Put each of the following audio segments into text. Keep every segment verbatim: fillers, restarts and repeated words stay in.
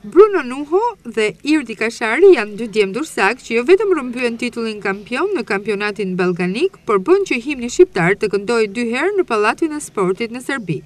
Bruno Nuho dhe Irdi Kashari janë dy djemdur sak që jo vetëm rrëmbyen titullin kampion në kampionatin ballkanik, por bën që himni shqiptar të këndojë dy herë në Pallatin e Sportit në Serbi.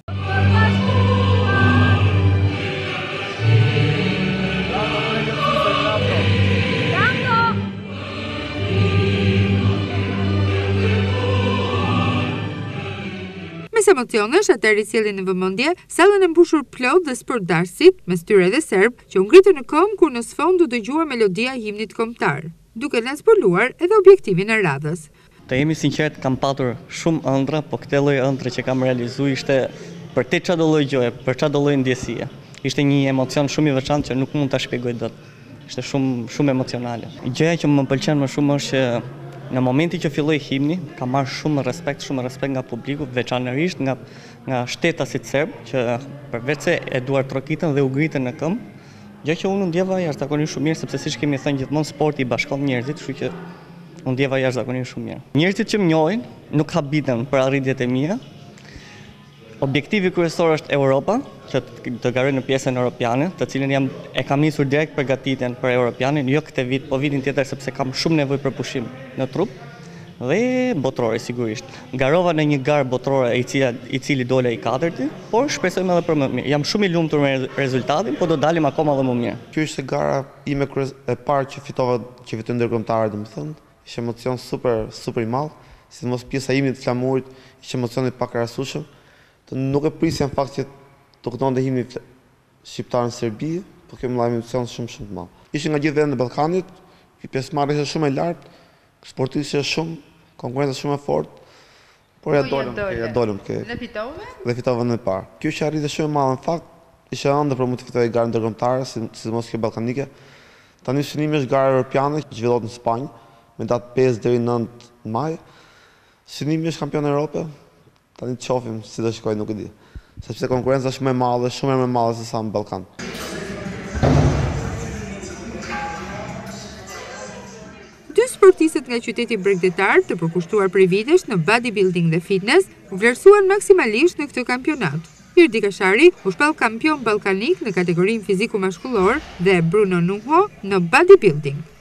Mes emocionesh, atëherë i sjellin në vëmendje sallën e mbushur plot dhe sportdarësit, mes tyre dhe serb, që u ngritën në këmbë kur në sfond u dëgjua melodia e himnit kombëtar, duke na zbuluar edhe objektivin e radhës. Të jemi sinqert, kam patur shumë ëndra, po këtë lloj ëndre që kam realizuar ishte për te çdo lloj gjoje, për çdo lloj ndjesie. Ishte një emocion shumë i veçantë që nuk mund ta shpjegoj dot. Ishte shumë shumë emocionale. Gjëja që më pëlqen më shumë është që në momenti që filloi himni, kam marrë shumë respekt, shumë respekt nga publiku, veçanërisht nga nga shtetasit serb, që përveç se e duar trokitën dhe u ngritën në këmbë, gjë që unë ndjeva jashtëzakonisht shumë mirë, sepse siç kemi thënë gjithmonë sporti i bashkon njerëzit, kështu që unë ndjeva jashtëzakonisht shumë mirë. Njerëzit që më njohin nuk habiten për arritjet e mia. Objektivi kryesor është Europa, që të garoj në pjesën europiane, të cilën jam e kam nisur direkt përgatitjen për europianin, jo këtë vit, po vitin tjetër sepse kam shumë nevojë për pushim në trup dhe botërore sigurisht. Garova në një garë botërore i cili i cili dole i katërti, por shpresojmë edhe për më mirë. Jam shumë i lumtur me rezultatin, po do dalim akoma edhe më mirë. Kjo ishte gara ime e parë që fitova që fitoi ndërkombëtare, domethënë, ishte emocion super super i madh, sidomos pjesa ime të flamurit, ishte emocion i pakrahasueshëm. Nuk e prisja në fakt që të këtonte himni shqiptar në Serbi, por kjo më lajmë emocion shumë shumë të madh. Ishin nga gjithë vendet e Ballkanit, pjesëmarrja ishte shumë e lartë, sportistë shumë, konkurrenca shumë e fortë, por ja dolëm, ja dolëm ke. Dhe fitove? Dhe fitova në parë. Kjo ishte arritje shumë e madhe në fakt, ishte ëndër për mu të fitoj garë ndërkombëtare, sidomos kjo ballkanike. Tani synimi është gara europiane që zhvillohet në Spanjë, me datë pesë deri në nëntë maj. Synimi është kampion Evropë. Tani të qofim si do shkoj, nuk e di. Sepse konkurenca është më e madhe, shumë më e madhe se sa në Ballkan. Dy sportistët nga qyteti bregdetar të përkushtuar prej vitesh në bodybuilding dhe fitness vlerësuan maksimalisht në këtë kampionat. Irdi Kashari u shpall kampion ballkanik në kategorinë fiziku maskullor dhe Bruno Nuho në bodybuilding.